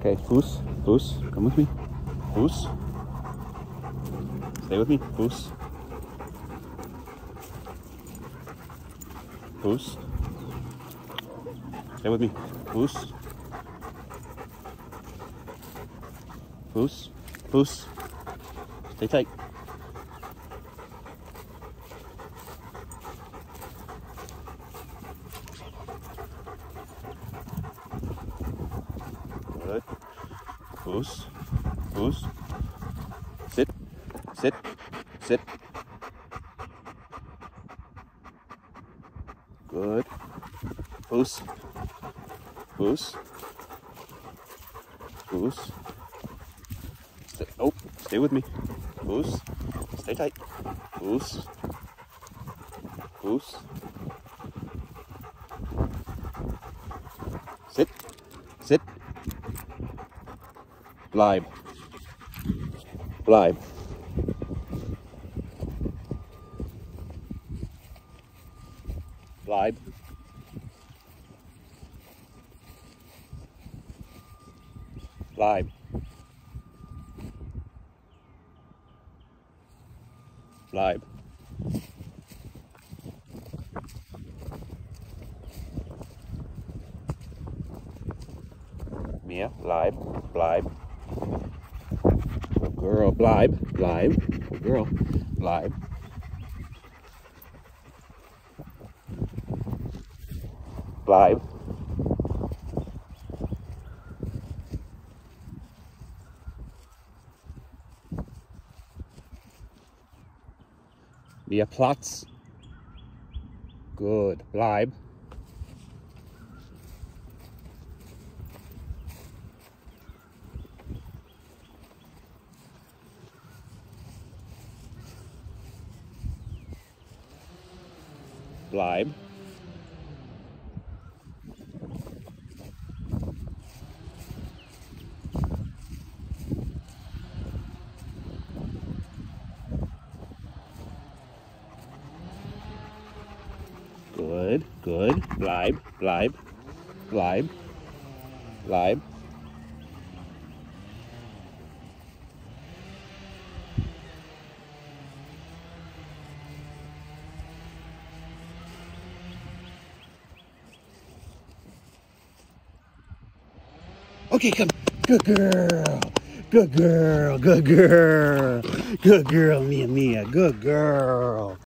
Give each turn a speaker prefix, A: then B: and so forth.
A: Okay, Fuß, Fuß, come with me. Fuß. Stay with me. Fuß. Fuß. Stay with me. Fuß. Fuß. Fuß. Stay tight. Good. Fuß. Fuß. Sit. Sit. Sit. Good. Fuß. Fuß. Fuß. Stay with me. Fuß. Stay tight. Fuß. Fuß. Sit. Sit. Bleib. Bleib. Bleib. Bleib. Bleib. Mehr. Bleib. Bleib. Good girl. Bleib. Bleib. Good girl. Bleib. Bleib. Mehr Platz. Good. Bleib. Bleib. Good, good. Bleib, bleib, bleib, bleib. Okay, come. Good girl. Good girl. Good girl. Good girl, Mia. Good girl.